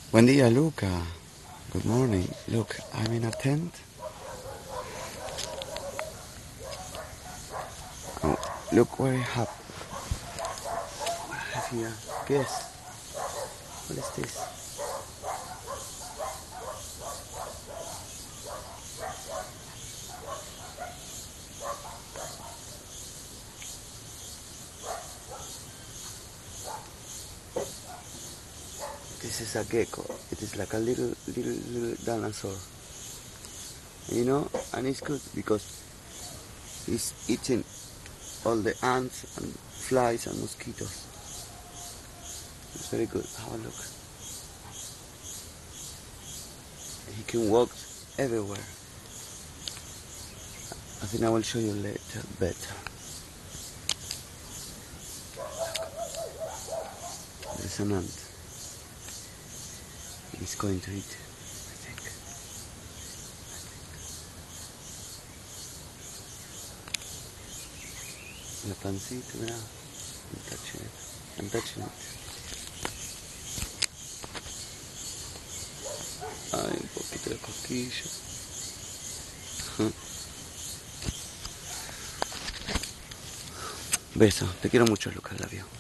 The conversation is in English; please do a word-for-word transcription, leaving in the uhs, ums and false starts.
Buen día, Luca. Good morning. Look, I'm in a tent. Oh, look what I have. What I have here. Guess. What is this? This is a gecko. It is like a little, little, little dinosaur. You know, and it's good because it's eating all the ants and flies and mosquitoes. It's very good. Have a look. He can walk everywhere. I think I will show you later better. There's an ant. He's going to eat, I think. La pancita, mira. I'm touching it. I'm touching it. Ay, un poquito de cosquillo. Beso. Te quiero mucho, Lucas Labio.